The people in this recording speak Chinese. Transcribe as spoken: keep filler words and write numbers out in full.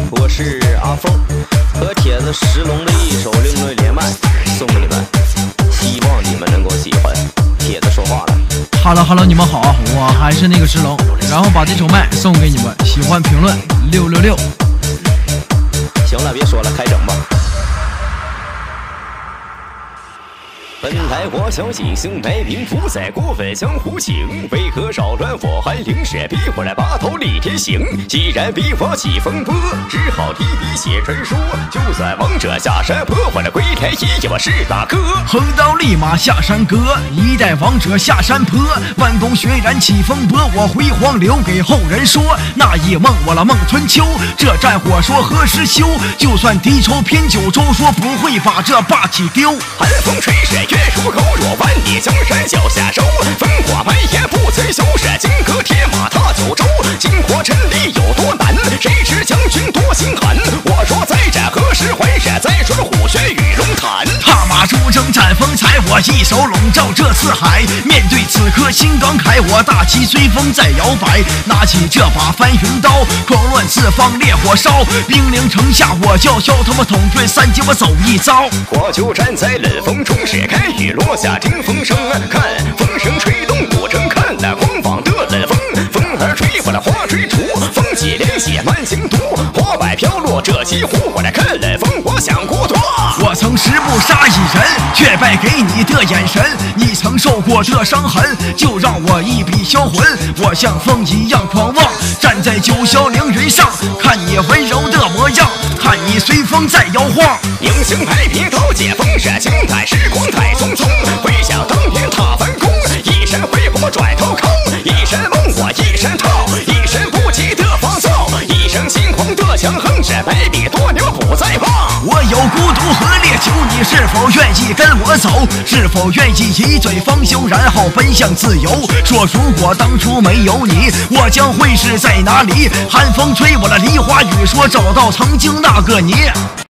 我是阿凤，和铁子石龙的一首另类连麦送给你们，希望你们能够喜欢。铁子说话了 ，Hello Hello， 你们好，我还是那个石龙，然后把这首麦送给你们，喜欢评论六六六。 行了，别说了，开整吧。本台国小喜星白平不在国外江湖情，为何扰乱我寒灵石？逼我来拔头立天行。既然逼我起风波，只好提笔写传说。就算王者下山坡，我的归来也有我是大哥。 横刀立马下山阁，一代王者下山坡。弯弓血染起风波，我辉煌留给后人说。那一梦我了梦春秋，这战火说何时休？就算敌仇偏九州，说不会把这霸气丢。 寒风吹雪月如钩，若万里江山脚下收。烽火蔓延不曾休，是金戈铁马踏九州。巾帼阵里有多难，谁知将军多心寒。我若再战何时还？是再说虎穴与龙潭。 踏马出征展风采，我一手笼罩这四海。面对此刻心感慨，我大旗随风在摇摆。拿起这把翻云刀，狂乱四方烈火烧。兵临城下我叫嚣，他们统帅三界我走一遭。 我就站在冷风中，是开雨落下听风声。看风声吹动古城，看那狂妄的冷风。风儿吹过了花吹竹，风起连血满京都。花摆飘落这西湖，我来看冷风，我想孤独。 我曾十步杀一人，却败给你的眼神。你曾受过这伤痕，就让我一笔销魂。我像风一样狂妄，站在九霄凌云上，看你温柔的模样，看你随风在摇晃。 英雄派别刀解风是清代时光太匆匆。回想当年踏完弓，一身回波转头空，一身梦我一身套，一身不羁的放纵，一生心狂的强横，是百里多牛不再忘。 我有孤独和烈酒，你是否愿意跟我走？是否愿意一醉方休，然后奔向自由？说如果当初没有你，我将会是在哪里？寒风吹我的梨花雨，说找到曾经那个你。